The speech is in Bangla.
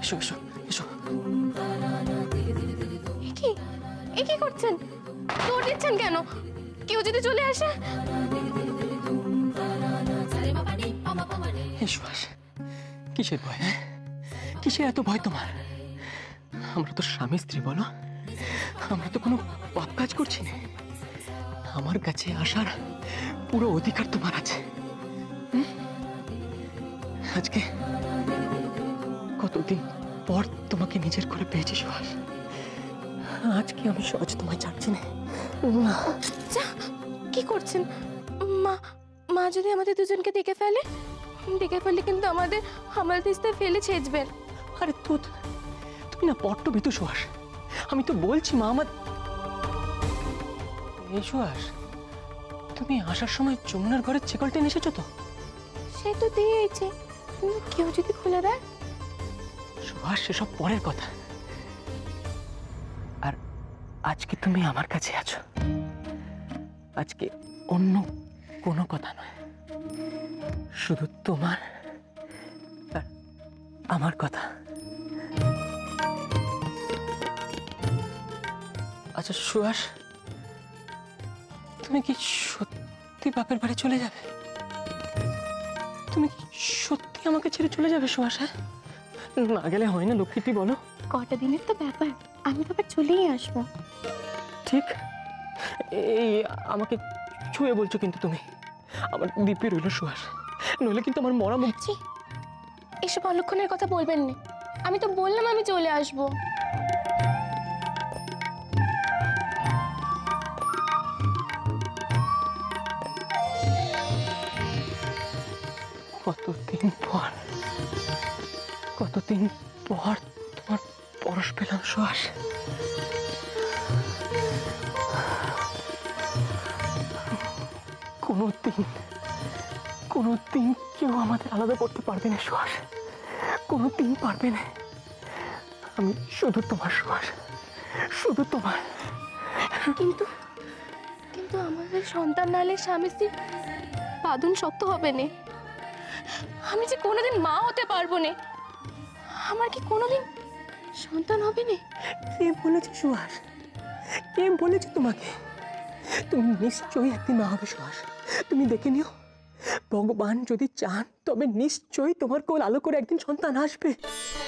এসো এসো এসো। কি করছেন? দৌড় দিচ্ছেন কেন? কেউ যদি চলে আসে? সুহাস, কিসের ভয়? হ্যাঁ, কিসের এত ভয় তোমার? আমরা তো স্বামী স্ত্রী, বলো। আমরা তো কোনো পাপ কাজ করছি না। আমার কাছে আসার পুরো অধিকার তোমার আছে। আজকে কতদিন পর তোমাকে নিজের করে পেয়েছি সুহাস। আজকে আমি সহজ তোমায় ছাড়ছি না। কি করছেন? মা মা যদি আমাদের দুজনকে দেখে ফেলে কিন্তু আমাদের তিস্তায় ফেলে ছেঁচবেন। আরে তুমি না বড্ড ভীতু সুহাস। আমি তো বলছি মা আমার। এই সুহাস, তুমি আসার সময় যমুনার ঘরের চেকল টেনে এসেছো তো? সে তো দিয়েছে, কেউ যদি খুলে দেয়? সুহাস, সেসব পরের কথা। আর আজকে তুমি আমার কাছে আছো, আজকে অন্য কোনো কথা নয়, শুধু তোমার আর আমার কথা। আচ্ছা সুহাস, তুমি কি সত্যি বাপের বাড়ি চলে যাবে? তুমি কি সত্যি আমাকে ছেড়ে চলে যাবে সুহাস? হ্যাঁ, না গেলে হয় না লক্ষ্মীটি, বলো। কটা দিনের তো ব্যাপার, আমি তো আবার চলেই আসবো। ঠিক, এই আমাকে ছুঁয়ে বলছো কিন্তু তুমি। আমার দিব্যি রইল সুহাস, নইলে কিন্তু আমার মরা মুখ। এসব অলক্ষণের কথা বলবেন না, আমি তো বললাম আমি চলে আসবো। কতদিন পর তোমার পরশ পেলাম সুহাস। কোনোদিন কেউ আমাদের আলাদা করতে পারবে না সুহাস, কোনোদিন পারবে না। আমি শুধু তোমার সুহাস, শুধু তোমার। কিন্তু আমাদের সন্তান নালে স্বামী স্ত্রী বাঁধন শক্ত হবে না। আমি যে কোনোদিন মা হতে পারবো না, আমার কি কোনোদিন সন্তান হবে না? কে বলেছে সুহাস? কে বলেছে তোমাকে? তুমি নিশ্চয়ই একদিন মা হবে সুহাস। তুমি দেখে নিও, ভগবান যদি চান তবে নিশ্চয়ই তোমার কোল আলো করে একদিন সন্তান আসবে।